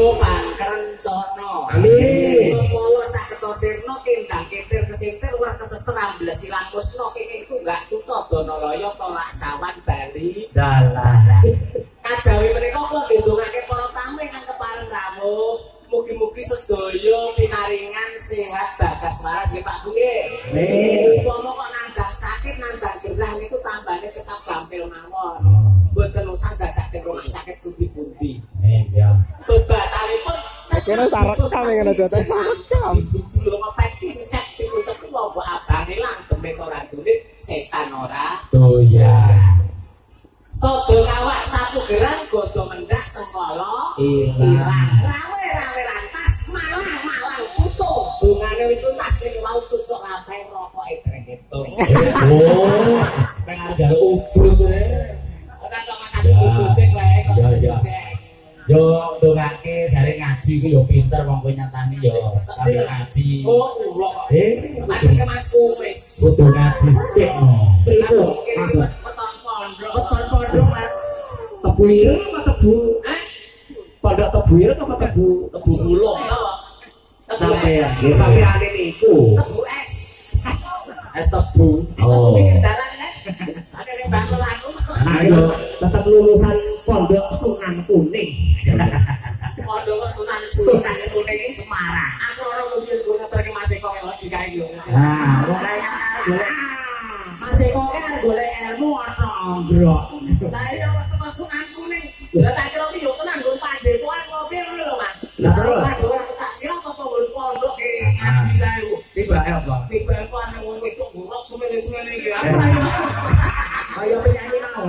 Yo pangkerencono. Amin. Molo saged sirna kendang ketir kesintir ora keseserang belas silang kusno kene iku enggak cutha Donaloyo tolak sawan Bali. Dalah. Kajawi menika kula ndongake para tamu ingkang kepareng rawuh. Mugi-mugi sedaya pinaringan sehat bagas waras nggih Pak Bu nggih. Nggih. Upama kok nandang sakit nandang gerah niku tambane cekap gampil mawon. Mboten usah dadak teng rumah sakit pundi-pundi. Iya. Bebasanipun Kira sarekam ya kena jatah sarekam. Belum apa set diucap kula mbok abane langgeme ora dulit setan ora. Doyan. Sodo kawak sapu gerang godo mendak sengkala Ilang. Rawe rantas malang putu. Dungane wis tuntas ning wau cucuk lampah rokoke dregetung. Oh, pengen jaluk udut Ora kok Mas Adi kucing wae kok. Ya. Yo ndongake jare ngaji ku yo pinter wong kowe nyatani yo sampe ngaji. Oh, kula kok. Mas Mas wis. Kudu ngaji sik no. Peton pondok Mas. Tebu ireng apa tebu? Pondok tebu ireng apa tebu Bulung. sampean? Nggih sampean niku. Tebu es. Es tebu. Oh. Dalan kan. Ada sing bangun aku. Ayo tetap lulusan Pondok Sunan Kuning. Pondok Sunan Kuning iki Semarang. Aku ora mobil gue ngetrek Mas Eko logika iki yo. Nah, golek Mas Eko kan golek ilmu ora nggrok. Lah iya teko Sunan Kuning. Lah tak kira yo tenan nggon pandepoan ngopi ngono lho Mas. Lah terus tak siap apa nggon pondok ngaji kae ku. tiba apa? Tiba aku ana wong wedok ngurok sumene-sumene iki. Ayo penyanyi mau.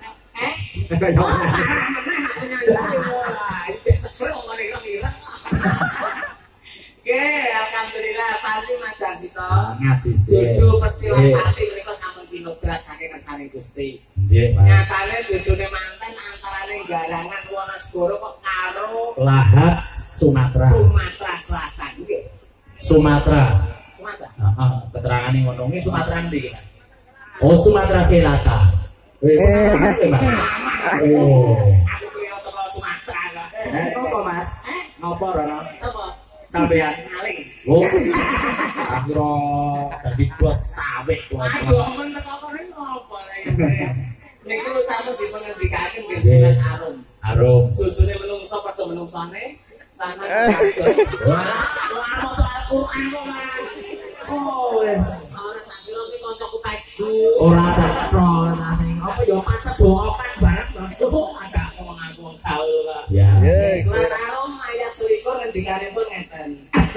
Alhamdulillah pasti Mas Darsito. Ngaji sih. Jodoh pestilan pati mereka sampun kinobrat saking kersane Gusti. Nggih, Mas. Nyatane jodone manten antarane Garangan Wonosegoro kok karo Lahap Sumatera. Sumatera Selatan nggih. Sumatera. Sumatera. Heeh, keterangane ngono. Nggih Sumatera ndi? Oh, Sumatera Selatan. Oh. Aku kuwi teko Sumatera kok. Ngopo, Mas? Ngopo Rono? Sapa? Sampean Maling. Oh. Akhiro dadi bos sawit kok. Aduh, men teko kene ngopo lha. Niku sampun dipengendikaken nggih Sunan Arum. Arum. Jodone menungso padha menungsone. Tanah. Wah, maca Al-Qur'an kok, Mas. Oh, wis. Ora tak kira ki kancaku Facebook. Ora cetro sing apa ya macet bokan bareng. Oh, ada ngomong aku wong gaul kok. Ya. Surat Arum ayat 21 ngendikanipun ngeten.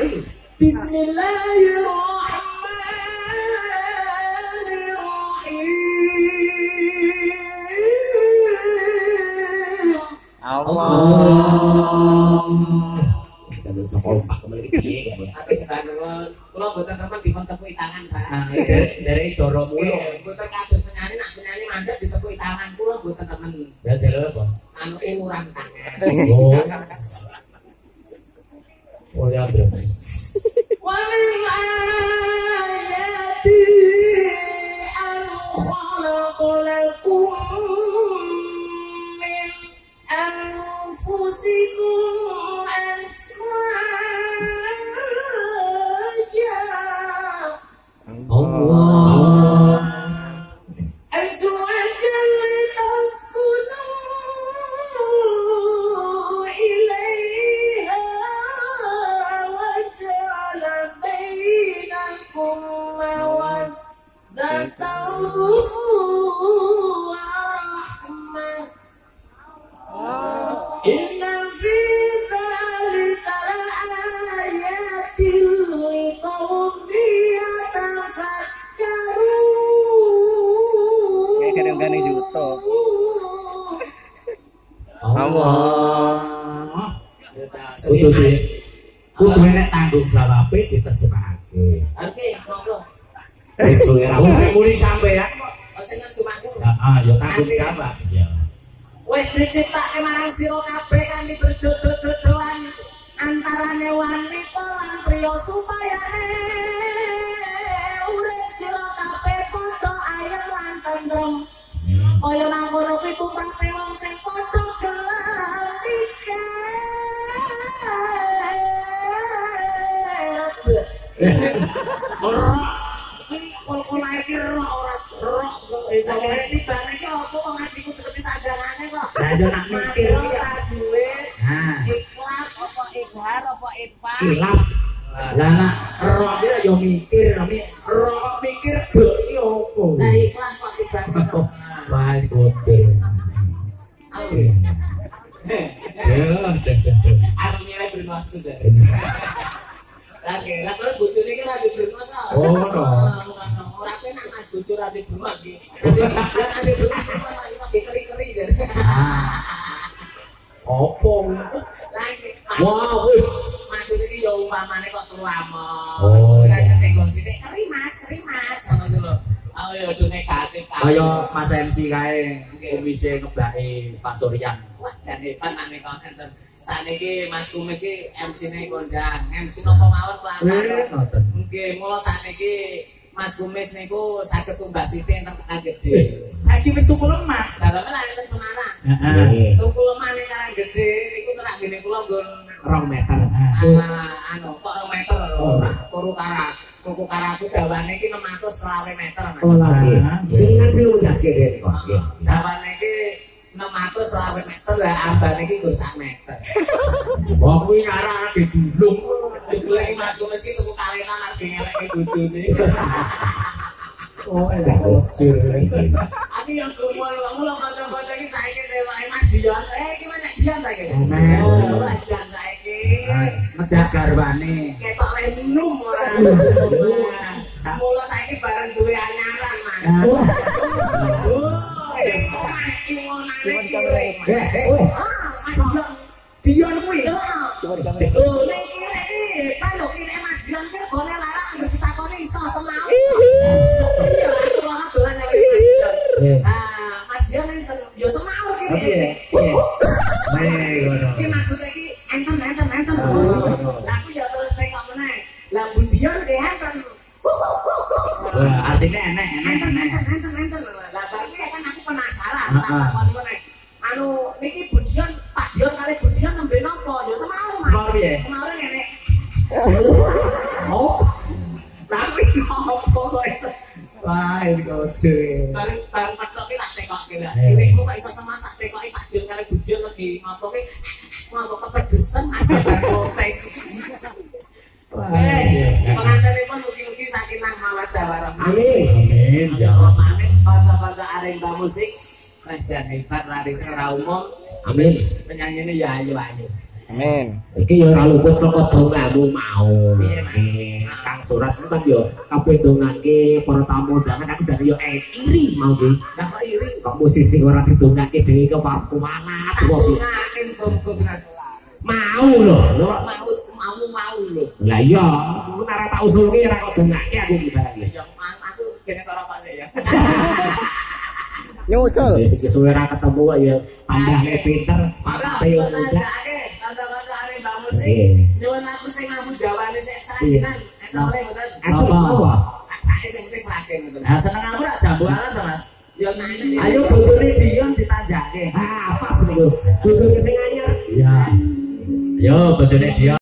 Bismillahirrahmanirrahim. Allah. Jangan sekolah Pak kembali piye ya. Tapi sebenarnya kula mboten temen dipun tepuk tangan, Pak. Nah, dari Doro Mulo. Mboten kados penyanyi nak penyanyi mandek ditepuk tangan kula mboten temen. Ya jare apa? Anu urang tangan. Oh. Oh ya drums. Walil ayati al-khalaqalakum min anfusikum azwaja. Allah. Azwajan litaskunu ilaiha wa ja'ala bainakum mawaddatan wa rahmah. Inna fi dzalika laayatin liqaumin yatafakkarun. Kayak kadang-kadang juto. Allah. Kudu nek tanggung jawab diterjemahake. Oke, monggo. Wis aku muni sampean. Sing sumaku. Heeh, ya tanggung jawab. Ya. Wis diciptake marang sira kabeh kanthi berjodoh-jodohan antarane wanita lan priya supaya urip sira kabeh padha ayem lan tentrem. Kaya nang kono kuwi tumrape wong sing padha gelem nikah. Ora. Kol iki ora kok iso Iki bane iki opo kok ngajiku dadi sandangane kok. Lah yo nak mikir iki ora duwe. nah Ikhlas apa ikhar apa itfa. kilap lah nak roh iki yo mikir roh mikir dok iki opo Lah ikhlas kok tibane kok. wah bocor Aku nyelek bermasku deh. Oke, lah kalau bojone iki lagi bermas kok. Oh, no. Ora penak Mas bojo lagi bermas iki. Nanti bermas iso dikeri-keri deh. opo Lagi. wah wis Maksud iki ya umpamane kok terlamon. Oh, iya. Kayak kesenggol sithik, keri Mas, ngono ku lho. Oh ya udah negatif. kaya Mas MC kae kumise ngebaki Pasurian Wah, jan hebat nek kok enten. Saniki Mas Kumis ki MC-ne kondang, MC napa mawon pelan-pelan. ngoten Nggih, mula saniki Mas Kumis niku saged tumbas sithik enten Karang Gedhe. Saiki wis tuku lemah, daleme lak enten Semarang. heeh Tuku lemah ning Karang Gedhe niku terak ngene kula nggon 2 meter anu kok 2 meter ora turu karak. Tuku karaku dawane iki 620 meter. Mas. oh lagi ini kan sing udah sih kok Dawane iki 620 meter lah ambane iki nggon 1 meter. wah kuwi nyara didulung Dibeli Mas Kumis iki tuku kalenan arep ngeleke bojone. oh enak bocor Aku yang kumul-kumul kanca-kanca iki saiki sewake Mas Dion. Iki mana Dion ta iki? Enak. Oh, Dion saiki. ngejar garwane Ketok lenum ora. Mula saiki bareng duwe anyaran, Mas. Oh, iki ngono iki. Mas Dion. Dion kuwi Coba di kamera. Oh, nek iki palo kene Mas Dion ki boleh larang anggere ditakoni iso semau. Iya, aku ora dolan nang Mas Dion. Mas Dion enten yo semau ki. Iki maksudnya ki enten. Lah aku ya terus tekok meneh. Lah Bu Dion ki enten. artinya enak Enten. Lah bar ki kan aku penasaran tak takon meneh. Anu niki Bu Dion, Pak Dion kali Bu Dion nembe napa? Yo semau Mas. Semau piye? Semau ngene. oh tapi opo wah ini kocok Bareng petok ki tak tekokke lah. Irekmu kok iso sama tak tekoki Pak Dion kali Bu Dion lagi ngopo ki. Ngopo kepedesan Mas protes. Pengantin pun mugi-mugi sakinah mawaddah warahmah. amin ya Pamit kanca-kanca aremba musik. Rajan hebat laris ora umum. amin Penyanyine ya ayu-ayu. Amin. iki yo ora luput saka dongamu mau Piye, Mas? Kang Surat itu kan yo kabeh dongake para tamu undangan aku jare yo iri mau ki Lah kok iri kok musisi ora didongake dhewe kok kualat kok ngaken bom-bom mau lho mau lho. lah iya aku ora tak usulke ora kok dongake aku ki barang Ya aku kene karo Pak sik ya. Nyusul. wis iki suwe ra ketemu kok ya tambahne pinter pate yo mudah Kanca-kanca aremba musik. Nggih. Nyuwun aku sing ngamu jawane sik sajinan. Enten oleh mboten? apa Sak-sake sing penting sragen ngoten. nah seneng aku rak jambu alas Mas Ya nane. ayo bojone Dion ditanjake apa sih niku bojone sing anyar iya yo bojone Dion